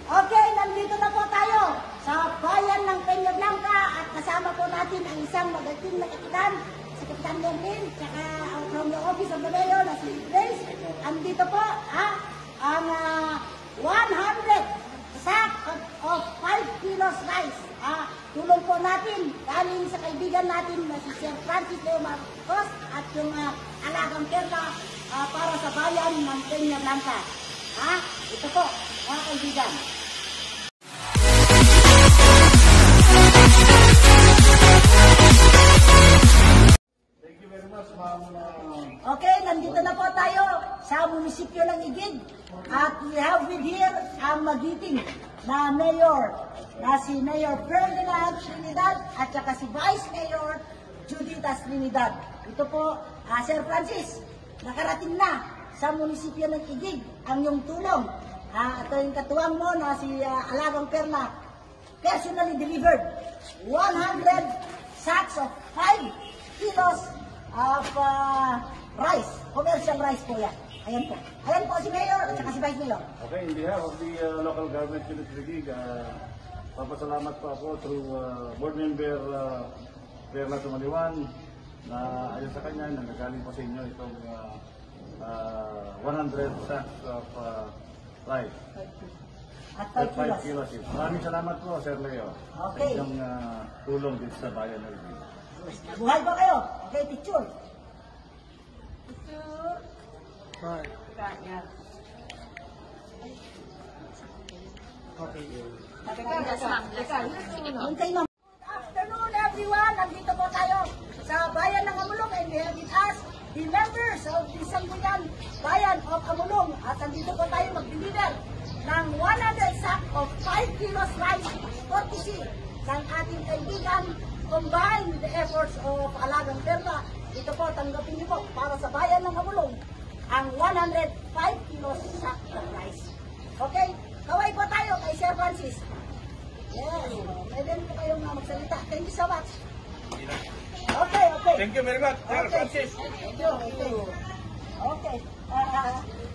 Okay, nandito na po tayo sa bayan ng Peña Blanca at kasama po natin ang isang magaling na kapitan, si Kapitan Merlin, tsaka from the office of the mayor na si Grace. Andito po ang 100 sack of 5 kilos rice. Tulong po natin galing sa kaibigan natin na si Sir Francis Leo Marcos at yung alagang perla para sa bayan ng Peña Blanca. Ito po, mga kaibigan. Thank you very much, ma'am. Okay, nandito na po tayo sa munisipyo ng Igig. At we have with here ang magiting na mayor, na si Mayor Ferdinand Trinidad at saka si Vice Mayor Juditas Trinidad. Ito po, Sir Francis, nakarating na sa munisipyo ng Igig ang iyong tulong. Ito yung katuwang mo na si Alagang Perla, personally delivered 100 sacks of 5 kilos of rice, commercial rice po yan. Ayan po. Ayan po si Mayor at saka si Vice Mayor. Okay, in behalf of the local government unit Igig, papasalamat po ako through board member Perla Tumaliwan na ayon sa kanya, nanggagaling po sa inyo itong 100 sacks of rice. At 5 kilos. Maraming salamat po, Sir Leo. Okay. Sa inyong tulong dito sa bayan ng Igig. Buhay ba kayo? Okay, picture. Hintay mo. Good afternoon everyone. Nandito po tayo sa bayan ng Amulong and we have with us the members of the Sangguniang Bayan of Amulong. At nandito po tayo mag-deliver ng 100 sack of 5 kilos rice courtesy ng ating kaibigan combined with the efforts of Alagang Perla. Ito po, tanggapin niyo po para sa bayan ng Amulong ang 105 kilos sack of rice. Okay? Kaway po tayo kay Sir Francis. Yes. Pwede po kayong magsalita. Thank you so much. Okay. Thank you very much, Sir Francis. Thank you. Okay.